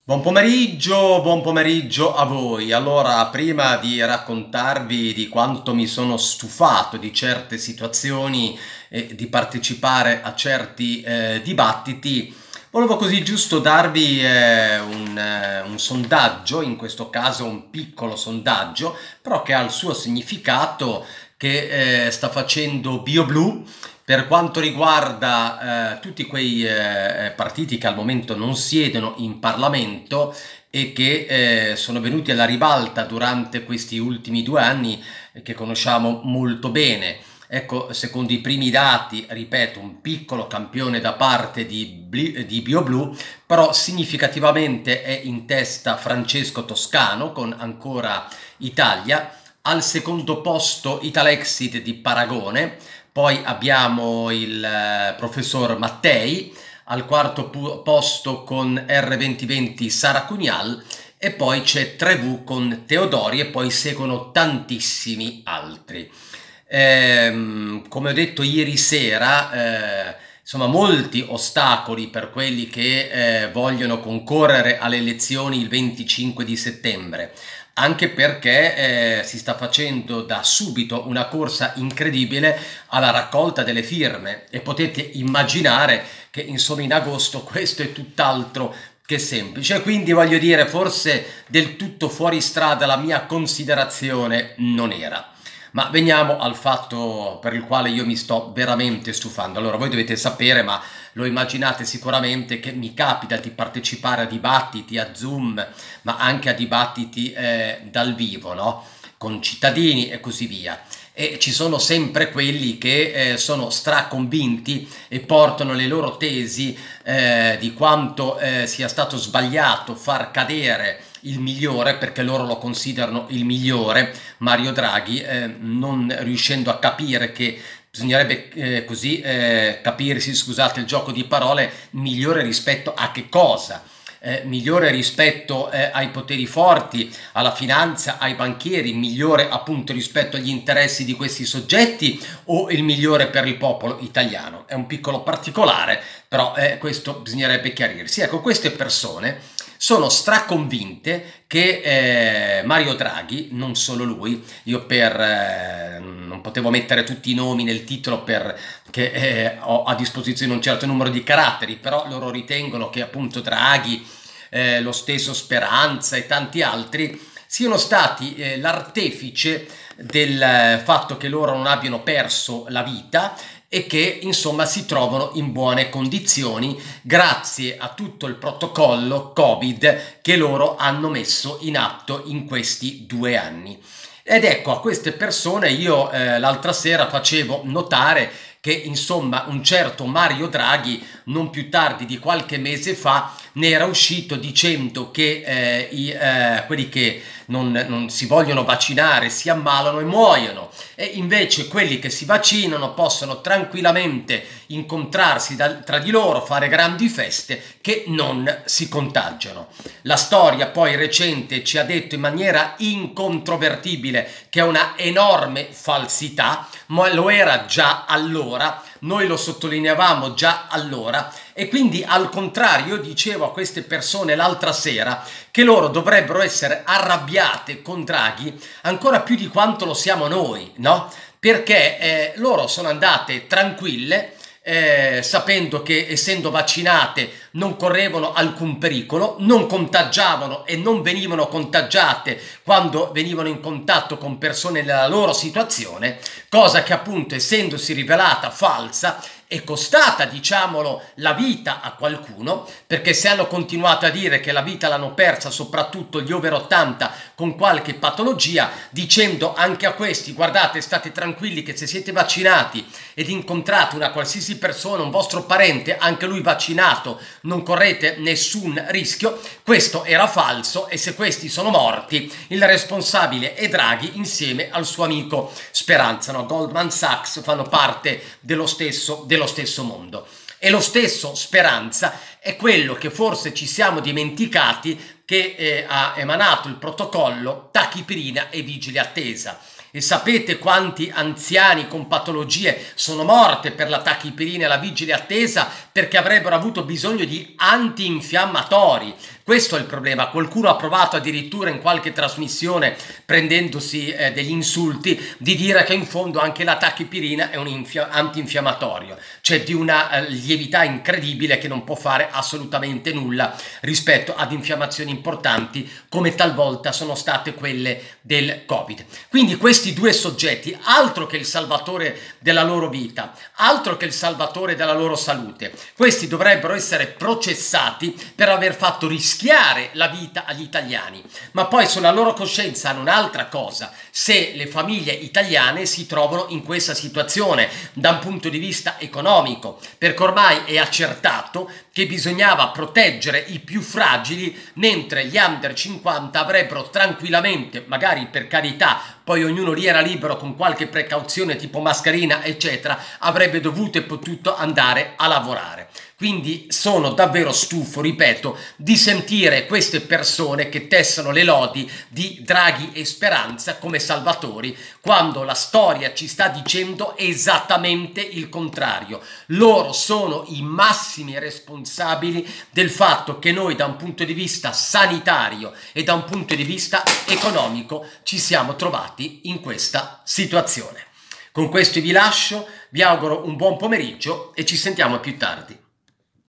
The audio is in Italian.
Buon pomeriggio a voi. Allora, prima di raccontarvi di quanto mi sono stufato di certe situazioni e di partecipare a certi dibattiti, volevo così giusto darvi un sondaggio, in questo caso un piccolo sondaggio, però che ha il suo significato, che sta facendo BioBlue per quanto riguarda tutti quei partiti che al momento non siedono in Parlamento e che sono venuti alla ribalta durante questi ultimi 2 anni, che conosciamo molto bene. Ecco, secondo i primi dati, ripeto, un piccolo campione da parte di BioBlue, però significativamente è in testa Francesco Toscano con Ancora Italia, al secondo posto Italexit di Paragone. Poi abbiamo il professor Mattei, al quarto posto con R2020 Sara Cunial, e poi c'è 3V con Teodori, e poi seguono tantissimi altri. Come ho detto ieri sera, insomma, molti ostacoli per quelli che vogliono concorrere alle elezioni il 25 di settembre. Anche perché si sta facendo da subito una corsa incredibile alla raccolta delle firme, e potete immaginare che insomma in agosto questo è tutt'altro che semplice. Quindi voglio dire, forse del tutto fuori strada la mia considerazione non era. Ma veniamo al fatto per il quale io mi sto veramente stufando. Allora, voi dovete sapere, ma lo immaginate sicuramente, che mi capita di partecipare a dibattiti a Zoom, ma anche a dibattiti dal vivo, no? Con cittadini e così via. E ci sono sempre quelli che sono straconvinti e portano le loro tesi di quanto sia stato sbagliato far cadere il migliore, perché loro lo considerano il migliore, Mario Draghi, non riuscendo a capire che bisognerebbe così capirsi, scusate il gioco di parole, migliore rispetto a che cosa? Migliore rispetto ai poteri forti, alla finanza, ai banchieri, migliore appunto rispetto agli interessi di questi soggetti, o il migliore per il popolo italiano? È un piccolo particolare, però questo bisognerebbe chiarirsi. Ecco, queste persone sono straconvinte che Mario Draghi, non solo lui, io non potevo mettere tutti i nomi nel titolo perché ho a disposizione un certo numero di caratteri, però loro ritengono che appunto Draghi, lo stesso Speranza e tanti altri siano stati l'artefice del fatto che loro non abbiano perso la vita e che insomma si trovano in buone condizioni grazie a tutto il protocollo Covid che loro hanno messo in atto in questi 2 anni. Ed ecco, a queste persone io l'altra sera facevo notare che insomma un certo Mario Draghi non più tardi di qualche mese fa ne era uscito dicendo che quelli che non si vogliono vaccinare si ammalano e muoiono, e invece quelli che si vaccinano possono tranquillamente incontrarsi tra di loro, fare grandi feste, che non si contagiano. La storia poi recente ci ha detto in maniera incontrovertibile che è una enorme falsità, ma lo era già allora, noi lo sottolineavamo già allora, e quindi al contrario io dicevo a queste persone l'altra sera che loro dovrebbero essere arrabbiate con Draghi ancora più di quanto lo siamo noi, no? Perché loro sono andate tranquille, sapendo che essendo vaccinate non correvano alcun pericolo, non contagiavano e non venivano contagiate quando venivano in contatto con persone nella loro situazione, cosa che appunto, essendosi rivelata falsa, è costata, diciamolo, la vita a qualcuno, perché se hanno continuato a dire che la vita l'hanno persa soprattutto gli over 80 con qualche patologia, dicendo anche a questi: guardate, state tranquilli che se siete vaccinati ed incontrate una qualsiasi persona, un vostro parente, anche lui vaccinato, non correte nessun rischio. Questo era falso, e se questi sono morti, il responsabile è Draghi insieme al suo amico Speranza, no? Goldman Sachs fanno parte dello stesso mondo. E lo stesso Speranza è quello che forse ci siamo dimenticati che ha emanato il protocollo tachipirina e vigile attesa. E sapete quanti anziani con patologie sono morte per la tachipirina e la vigile attesa perché avrebbero avuto bisogno di antinfiammatori? Questo è il problema. Qualcuno ha provato addirittura in qualche trasmissione, prendendosi degli insulti, di dire che in fondo anche la tachipirina è un antinfiammatorio, cioè di una lievità incredibile che non può fare assolutamente nulla rispetto ad infiammazioni importanti come talvolta sono state quelle del Covid. Quindi questi due soggetti, altro che il salvatore della loro vita, altro che il salvatore della loro salute, questi dovrebbero essere processati per aver fatto rischiare la vita agli italiani, ma poi sulla loro coscienza hanno un'altra cosa: se le famiglie italiane si trovano in questa situazione da un punto di vista economico, perché ormai è accertato che bisognava proteggere i più fragili, mentre gli under 50 avrebbero tranquillamente, magari per carità, poi ognuno lì era libero con qualche precauzione tipo mascherina eccetera, avrebbe dovuto e potuto andare a lavorare. Quindi sono davvero stufo, ripeto, di sentire queste persone che tessano le lodi di Draghi e Speranza come salvatori, quando la storia ci sta dicendo esattamente il contrario. Loro sono i massimi responsabili del fatto che noi da un punto di vista sanitario e da un punto di vista economico ci siamo trovati in questa situazione. Con questo vi lascio, vi auguro un buon pomeriggio e ci sentiamo più tardi.